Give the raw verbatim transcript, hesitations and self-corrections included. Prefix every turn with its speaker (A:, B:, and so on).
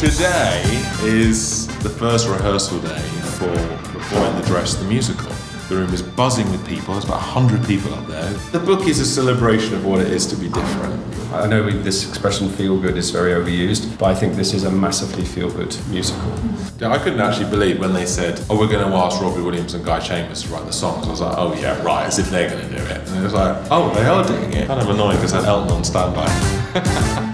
A: Today is the first rehearsal day for The Boy in the Dress, the musical. The room is buzzing with people, there's about a hundred people up there. The book is a celebration of what it is to be different.
B: I know this expression feel good is very overused, but I think this is a massively feel good musical.
A: Yeah, I couldn't actually believe when they said, oh, we're going to ask Walliams and Guy Chambers to write the songs. I was like, oh yeah, right, as if they're going to do it. And it was like, oh, they are doing it. Kind of annoying because I had Elton on standby.